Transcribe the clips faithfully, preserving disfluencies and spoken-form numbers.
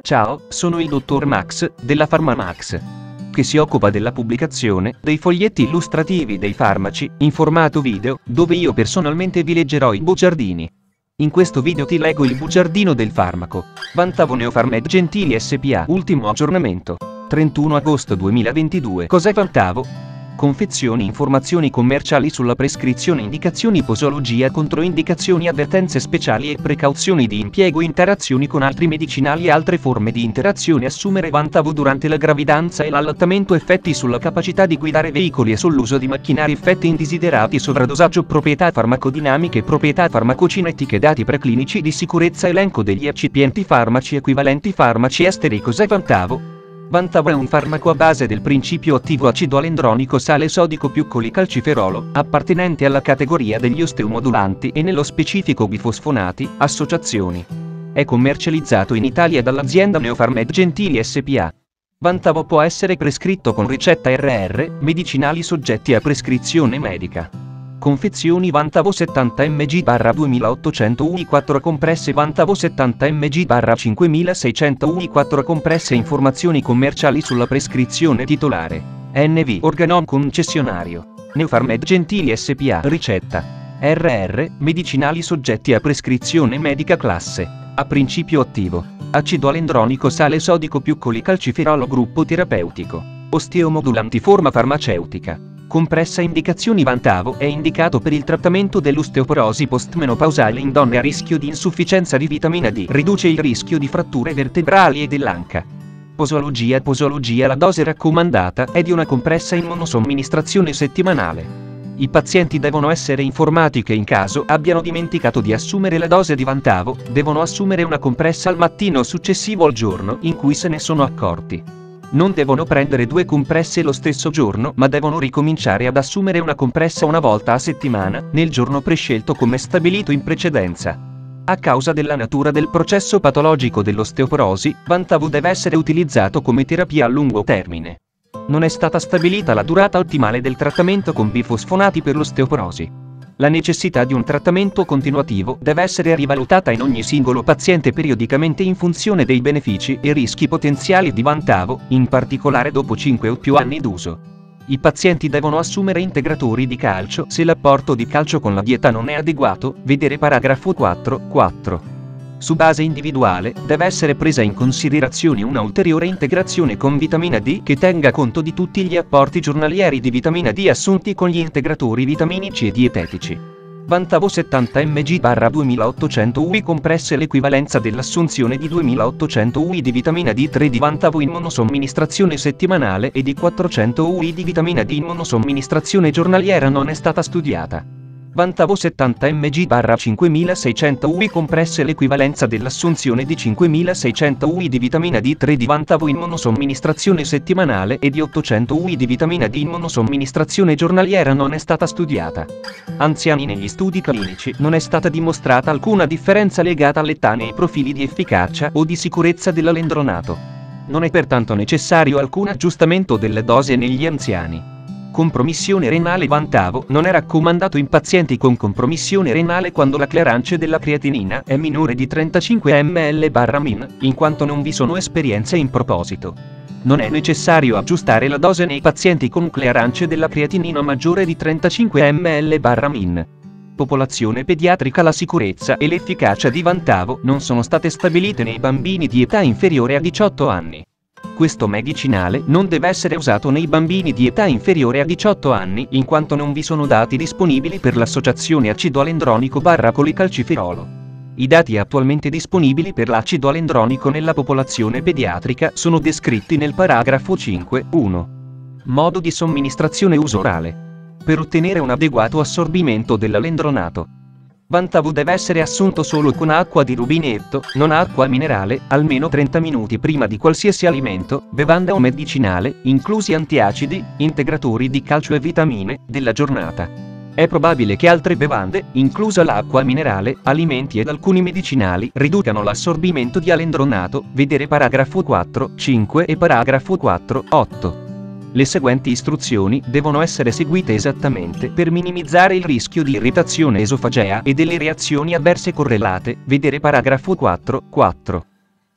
Ciao, sono il dottor Max, della PharmaMax, che si occupa della pubblicazione dei foglietti illustrativi dei farmaci, in formato video, dove io personalmente vi leggerò i bugiardini. In questo video ti leggo il bugiardino del farmaco. Vantavo Neopharmed Gentili S P A. Ultimo aggiornamento. trentuno agosto duemilaventidue. Cos'è Vantavo? Confezioni, informazioni commerciali sulla prescrizione, indicazioni, posologia, controindicazioni, avvertenze speciali e precauzioni di impiego, interazioni con altri medicinali e altre forme di interazione. Assumere Vantavo durante la gravidanza e l'allattamento, effetti sulla capacità di guidare veicoli e sull'uso di macchinari, effetti indesiderati, sovradosaggio, proprietà farmacodinamiche, proprietà farmacocinetiche, dati preclinici di sicurezza, elenco degli eccipienti farmaci, equivalenti farmaci esteri. Cos'è Vantavo? Vantavo è un farmaco a base del principio attivo acido alendronico sale sodico più colicalciferolo, appartenente alla categoria degli osteomodulanti e nello specifico bifosfonati, associazioni. È commercializzato in Italia dall'azienda Neopharmed Gentili S P A. Vantavo può essere prescritto con ricetta R R, medicinali soggetti a prescrizione medica. Confezioni Vantavo settanta milligrammi duemilaottocento U I quattro compresse, Vantavo settanta milligrammi cinquemilaseicento U I quattro compresse. Informazioni commerciali sulla prescrizione titolare. N V Organon concessionario. Neopharmed Gentili S P A. Ricetta R R, medicinali soggetti a prescrizione medica classe A. Principio attivo acido alendronico sale sodico più colicalciferolo. Gruppo terapeutico osteomodulanti. Forma farmaceutica compressa. Indicazioni Vantavo è indicato per il trattamento dell'osteoporosi postmenopausale in donne a rischio di insufficienza di vitamina D, riduce il rischio di fratture vertebrali e dell'anca. Posologia Posologia La dose raccomandata è di una compressa in monosomministrazione settimanale. I pazienti devono essere informati che in caso abbiano dimenticato di assumere la dose di Vantavo, devono assumere una compressa al mattino successivo al giorno in cui se ne sono accorti. Non devono prendere due compresse lo stesso giorno, ma devono ricominciare ad assumere una compressa una volta a settimana, nel giorno prescelto come stabilito in precedenza. A causa della natura del processo patologico dell'osteoporosi, Vantavo deve essere utilizzato come terapia a lungo termine. Non è stata stabilita la durata ottimale del trattamento con bifosfonati per l'osteoporosi. La necessità di un trattamento continuativo deve essere rivalutata in ogni singolo paziente periodicamente in funzione dei benefici e rischi potenziali di Vantavo, in particolare dopo cinque o più anni d'uso. I pazienti devono assumere integratori di calcio se l'apporto di calcio con la dieta non è adeguato, vedere paragrafo quattro punto quattro. Su base individuale, deve essere presa in considerazione una ulteriore integrazione con vitamina D che tenga conto di tutti gli apporti giornalieri di vitamina D assunti con gli integratori vitaminici e dietetici. Vantavo settanta milligrammi duemilaottocento U I compresse. L'equivalenza dell'assunzione di duemilaottocento U I di vitamina D tre di Vantavo in monosomministrazione settimanale e di quattrocento U I di vitamina D in monosomministrazione giornaliera non è stata studiata. Vantavo settanta milligrammi cinquemilaseicento U I compresse. L'equivalenza dell'assunzione di cinquemilaseicento U I di vitamina D tre di Vantavo in monosomministrazione settimanale e di ottocento U I di vitamina D in monosomministrazione giornaliera non è stata studiata. Anziani. Negli studi clinici non è stata dimostrata alcuna differenza legata all'età nei profili di efficacia o di sicurezza dell'alendronato. Non è pertanto necessario alcun aggiustamento delle dosi negli anziani. Compromissione renale. Vantavo non è raccomandato in pazienti con compromissione renale quando la clearance della creatinina è minore di trentacinque milligrammi/min, in quanto non vi sono esperienze in proposito. Non è necessario aggiustare la dose nei pazienti con clearance della creatinina maggiore di trentacinque milligrammi/min. Popolazione pediatrica. La sicurezza e l'efficacia di Vantavo non sono state stabilite nei bambini di età inferiore a diciotto anni. Questo medicinale non deve essere usato nei bambini di età inferiore a diciotto anni, in quanto non vi sono dati disponibili per l'associazione acido alendronico barra colicalciferolo. I dati attualmente disponibili per l'acido alendronico nella popolazione pediatrica sono descritti nel paragrafo cinque punto uno. Modo di somministrazione: uso orale. Per ottenere un adeguato assorbimento dell'alendronato, Vantavo deve essere assunto solo con acqua di rubinetto, non acqua minerale, almeno trenta minuti prima di qualsiasi alimento, bevanda o medicinale, inclusi antiacidi, integratori di calcio e vitamine, della giornata. È probabile che altre bevande, inclusa l'acqua minerale, alimenti ed alcuni medicinali, riducano l'assorbimento di alendronato, vedere paragrafo quattro punto cinque e paragrafo quattro punto otto. Le seguenti istruzioni devono essere seguite esattamente per minimizzare il rischio di irritazione esofagea e delle reazioni avverse correlate, vedere paragrafo quattro punto quattro.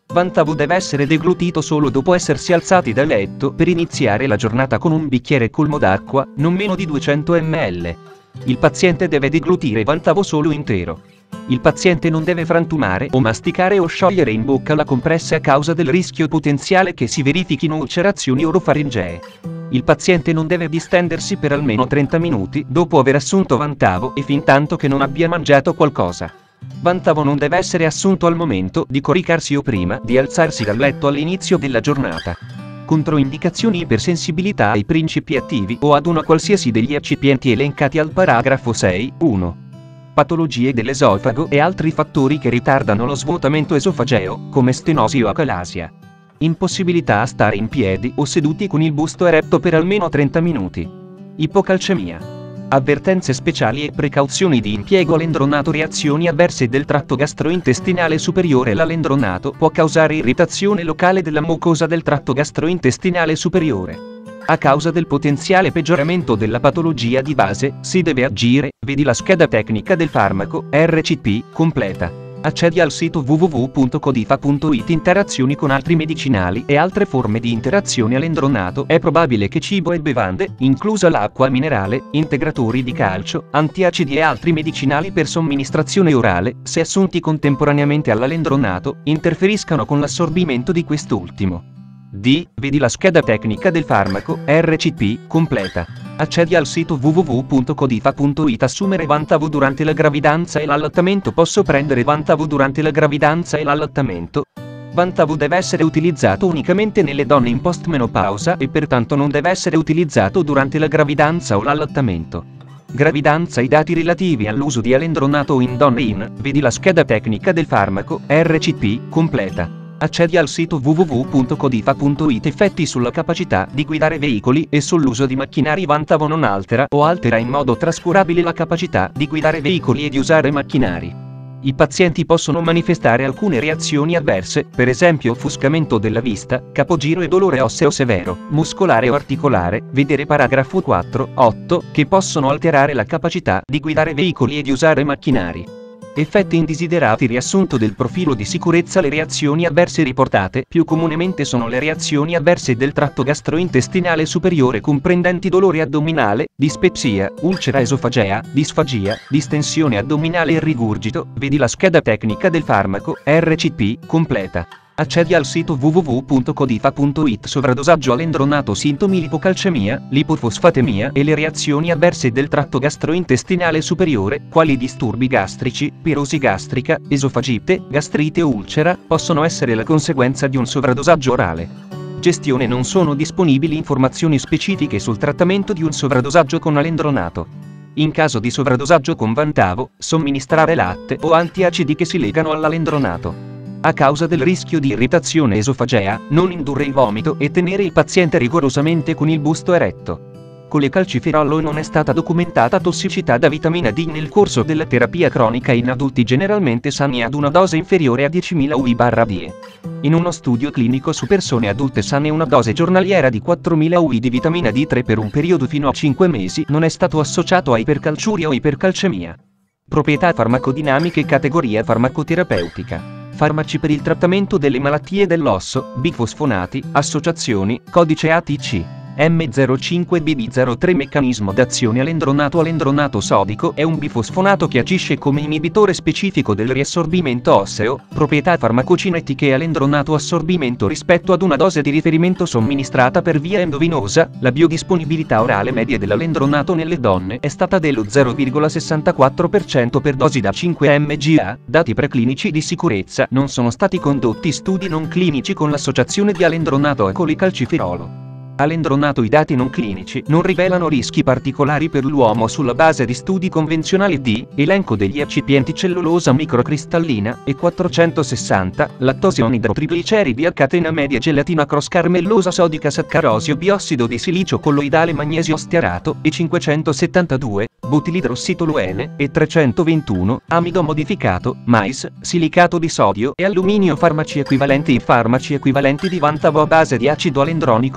Vantavo deve essere deglutito solo dopo essersi alzati dal letto per iniziare la giornata con un bicchiere colmo d'acqua, non meno di duecento millilitri. Il paziente deve deglutire Vantavo solo intero. Il paziente non deve frantumare o masticare o sciogliere in bocca la compressa a causa del rischio potenziale che si verifichino ulcerazioni orofaringee. Il paziente non deve distendersi per almeno trenta minuti dopo aver assunto Vantavo e fintanto che non abbia mangiato qualcosa. Vantavo non deve essere assunto al momento di coricarsi o prima di alzarsi dal letto all'inizio della giornata. Controindicazioni: ipersensibilità ai principi attivi o ad una qualsiasi degli eccipienti elencati al paragrafo sei punto uno. Patologie dell'esofago e altri fattori che ritardano lo svuotamento esofageo, come stenosi o acalasia. Impossibilità a stare in piedi o seduti con il busto eretto per almeno trenta minuti. Ipocalcemia. Avvertenze speciali e precauzioni di impiego. Alendronato. Reazioni avverse del tratto gastrointestinale superiore. L'alendronato può causare irritazione locale della mucosa del tratto gastrointestinale superiore. A causa del potenziale peggioramento della patologia di base, si deve agire, vedi la scheda tecnica del farmaco, R C P, completa. Accedi al sito w w w punto codifa punto it. Interazioni con altri medicinali e altre forme di interazione. Alendronato. È probabile che cibo e bevande, inclusa l'acqua minerale, integratori di calcio, antiacidi e altri medicinali per somministrazione orale, se assunti contemporaneamente all'alendronato, interferiscano con l'assorbimento di quest'ultimo. D. Vedi la scheda tecnica del farmaco, R C P, completa. Accedi al sito w w w punto codifa punto it. Assumere Vantavo durante la gravidanza e l'allattamento. Posso prendere Vantavo durante la gravidanza e l'allattamento? Vantavo deve essere utilizzato unicamente nelle donne in postmenopausa e pertanto non deve essere utilizzato durante la gravidanza o l'allattamento. Gravidanza. I dati relativi all'uso di alendronato in donne in, vedi la scheda tecnica del farmaco, R C P, completa. Accedi al sito w w w punto codifa punto it. Effetti sulla capacità di guidare veicoli e sull'uso di macchinari. Vantavo non altera o altera in modo trascurabile la capacità di guidare veicoli e di usare macchinari. I pazienti possono manifestare alcune reazioni avverse, per esempio offuscamento della vista, capogiro e dolore osseo severo, muscolare o articolare, vedere paragrafo quattro punto otto, che possono alterare la capacità di guidare veicoli e di usare macchinari. Effetti indesiderati. Riassunto del profilo di sicurezza. Le reazioni avverse riportate più comunemente sono le reazioni avverse del tratto gastrointestinale superiore comprendenti dolore addominale, dispepsia, ulcera esofagea, disfagia, distensione addominale e rigurgito, vedi la scheda tecnica del farmaco, R C P, completa. Accedi al sito w w w punto codifa punto it. Sovradosaggio alendronato. Sintomi: lipocalcemia, lipofosfatemia e le reazioni avverse del tratto gastrointestinale superiore, quali disturbi gastrici, pirosi gastrica, esofagite, gastrite o ulcera, possono essere la conseguenza di un sovradosaggio orale. Gestione. Non sono disponibili informazioni specifiche sul trattamento di un sovradosaggio con alendronato. In caso di sovradosaggio con Vantavo, somministrare latte o antiacidi che si legano all'alendronato. A causa del rischio di irritazione esofagea, non indurre il vomito e tenere il paziente rigorosamente con il busto eretto. Con le calcifirolo non è stata documentata tossicità da vitamina D nel corso della terapia cronica in adulti generalmente sani ad una dose inferiore a diecimila U I barra D E. In uno studio clinico su persone adulte sane una dose giornaliera di quattromila U I di vitamina D tre per un periodo fino a cinque mesi non è stato associato a ipercalciuria o ipercalcemia. Proprietà farmacodinamiche. Categoria farmacoterapeutica. Farmaci per il trattamento delle malattie dell'osso, bifosfonati, associazioni, codice A T C. M zero cinque B B zero tre. Meccanismo d'azione. Alendronato. Alendronato sodico è un bifosfonato che agisce come inibitore specifico del riassorbimento osseo. Proprietà farmacocinetiche. Alendronato assorbimento rispetto ad una dose di riferimento somministrata per via endovenosa. La biodisponibilità orale media dell'alendronato nelle donne è stata dello zero virgola sessantaquattro per cento per dosi da cinque milligram. Dati preclinici di sicurezza. Non sono stati condotti studi non clinici con l'associazione di alendronato a colicalcifirolo. Alendronato. I dati non clinici non rivelano rischi particolari per l'uomo sulla base di studi convenzionali di elenco degli eccipienti cellulosa microcristallina e quattrocentosessanta, lattosio idrotrigliceridi a catena media, gelatina cross-carmellosa sodica, saccarosio, biossido di silicio colloidale, magnesio stearato e cinquecentosettantadue, butilidrossitoluene e trecentoventuno, amido modificato, mais, silicato di sodio e alluminio. Farmaci equivalenti. I farmaci equivalenti di Vantavo a base di acido alendronico, sale sodio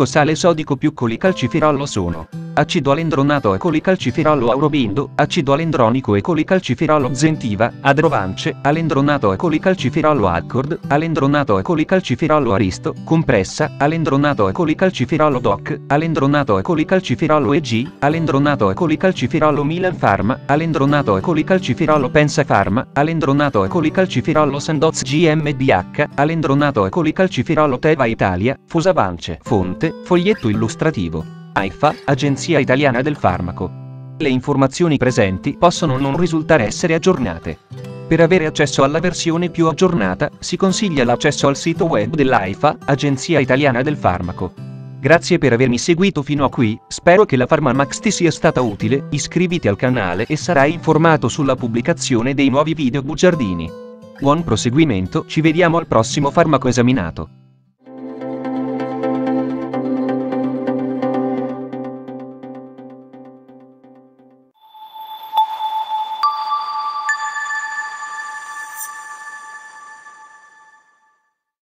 sodico più colicalciferolo sono: acido alendronato e colicalciferolo aurobindo, acido alendronico e colicalciferolo zentiva, adrovance, alendronato e colicalciferolo accord, alendronato e colicalciferolo aristo, compressa, alendronato e colicalciferolo doc, alendronato e colicalciferolo eg, alendronato e colicalciferolo Milan Pharma, alendronato e colicalciferolo Pensa Pharma, alendronato e colicalciferolo Sandoz GmbH, alendronato e colicalciferolo Teva Italia, Fosavance. Fonte: foglietto illustrativo. AIFA, Agenzia Italiana del Farmaco. Le informazioni presenti possono non risultare essere aggiornate. Per avere accesso alla versione più aggiornata, si consiglia l'accesso al sito web dell'AIFA, Agenzia Italiana del Farmaco. Grazie per avermi seguito fino a qui, spero che la PharmaMax ti sia stata utile, iscriviti al canale e sarai informato sulla pubblicazione dei nuovi video bugiardini. Buon proseguimento, ci vediamo al prossimo farmaco esaminato.